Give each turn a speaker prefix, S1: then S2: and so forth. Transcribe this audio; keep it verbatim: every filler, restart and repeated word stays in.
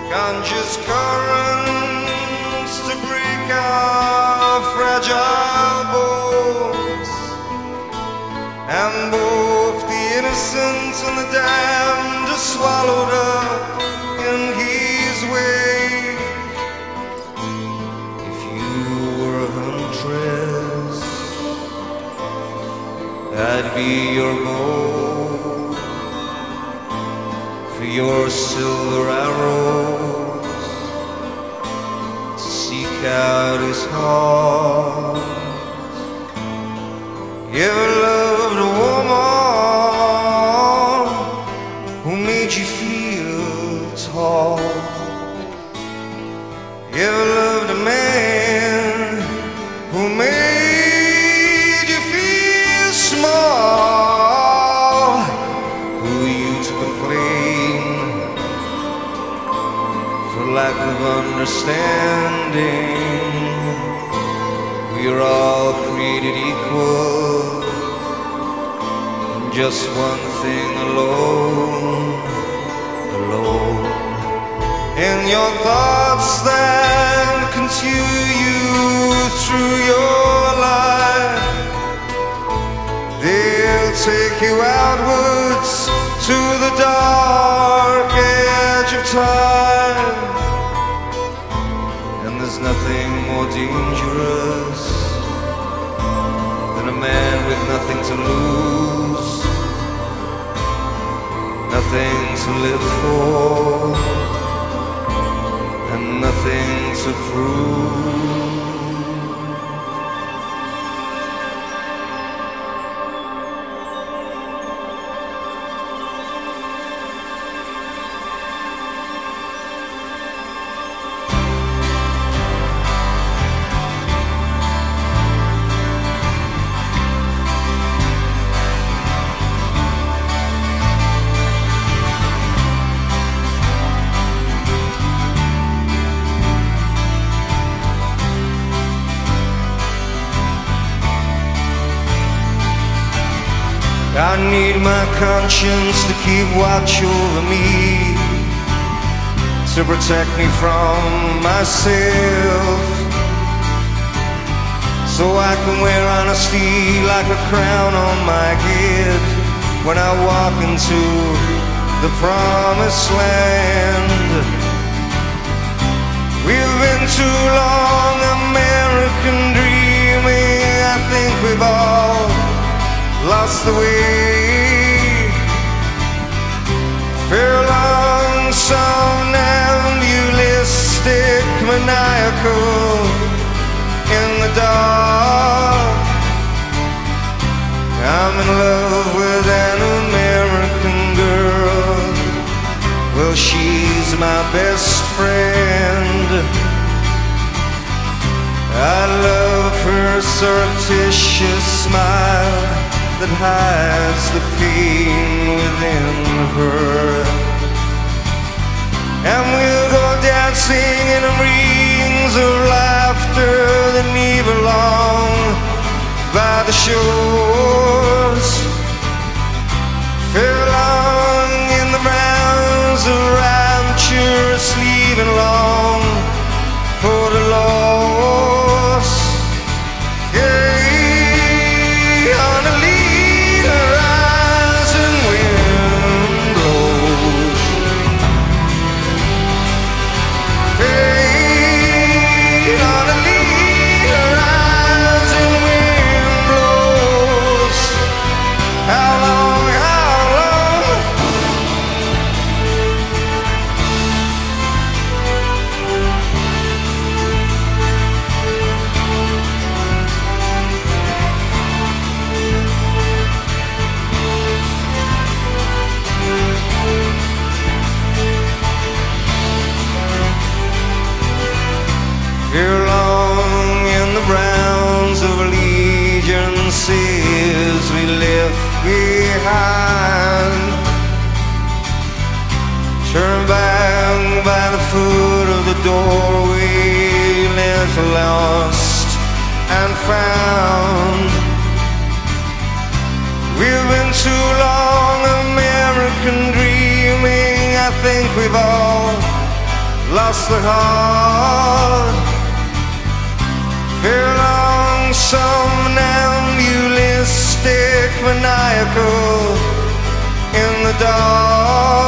S1: Ganges currents to break our fragile bones, and both the innocent and the damned are swallowed up in his wake. If you were a huntress, I'd be your bow for your silver arrows to seek out his heart. You ever loved a woman who made you feel tall? You ever loved a man who made you feel small? Who are you to complain for lack of understanding? We are all created equal, and just one thing alone, alone. In your thoughts that continue you through your life, they'll take you outwards to the dark edge of time. And there's nothing more dangerous than a man with nothing to lose, nothing to live for, and nothing to prove. I need my conscience to keep watch over me, to protect me from myself, so I can wear honesty like a crown on my head when I walk into the promised land. We've been too long American dreaming. I think we've all lost the way. Furlong, somnambulistic, maniacal in the dark. I'm in love with an American girl. Well, she's my best friend. I love her surreptitious smile that hides the pain within her. And we'll go dancing in rings of laughter that never long by the shores. Furlong in the rounds of rapturous, leaving long for the lost. Yeah. Furlong in the rounds of allegiances we left behind, turn back by the foot of the doorway, left lost and found. We've been too long American dreaming. I think we've all lost their heart. Fear long, somnambulistic, maniacal in the dark.